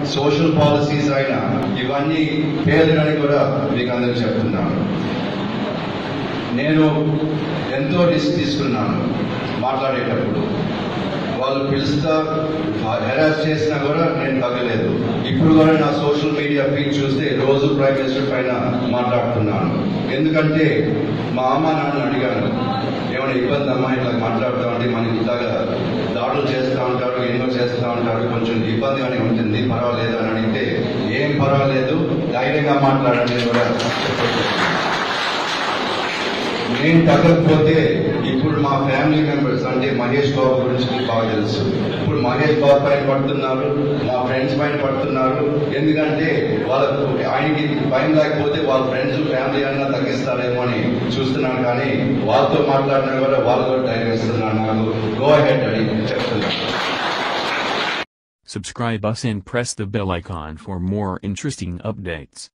Social policies అయినా ఇవన్నీ పేదలని కూడా మీకు అందరికీ చెప్తున్నాను. నేను ఎంతో రిస్క్ తీసుకున్నాను మాట్లాడేటప్పుడు. వాళ్ళు పిలుస్తా హెరాస్ చేసినా కూడా నేను తగ్గలేదు. ఇప్పుడు కూడా నా సోషల్ మీడియా ఫీడ్ చూస్తే రోజు ప్రైమ్ మినిస్టర్ పైన మాట్లాడుతున్నాను. ఎందుకంటే మా అమ్మ నాన్న అడిగాను, ఏమైనా ఇబ్బంది అమ్మా ఇట్లా మాట్లాడుతూ ఉంటే మనకి ఇట్లాగా దాడులు చేస్తూ ఉంటారు, ఎన్నో చేస్తూ ఉంటారు, కొంచెం ఇబ్బంది అని ఉంటుంది, పర్వాలేదు అని అడిగితే ఏం పర్వాలేదు ధైర్యంగా మాట్లాడండి కూడా నేను తగ్గకపోతే ఇప్పుడు మా ఫ్యామిలీ మెంబర్స్ అంటే మహేష్ బాబు గురించి బాగా తెలుసు. ఇప్పుడు మహేష్ బాబు పైన పడుతున్నారు, మా ఫ్రెండ్స్ పైన పడుతున్నారు. ఎందుకంటే వాళ్ళకు ఆయనకి భయం లేకపోతే వాళ్ళ ఫ్రెండ్స్ ఫ్యామిలీ అన్నా తగ్గిస్తారేమో అని చూస్తున్నాను. కానీ వాళ్ళతో మాట్లాడినా కూడా వాళ్ళు కూడా ధైర్యం ఇస్తున్నారు నాకు. గో అహెడ్ అని చెప్తున్నాను. Subscribe us and press the bell icon for more interesting updates.